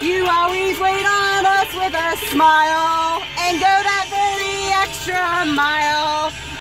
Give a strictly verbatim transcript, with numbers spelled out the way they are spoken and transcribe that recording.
You always wait on us with a smile and go that very extra mile.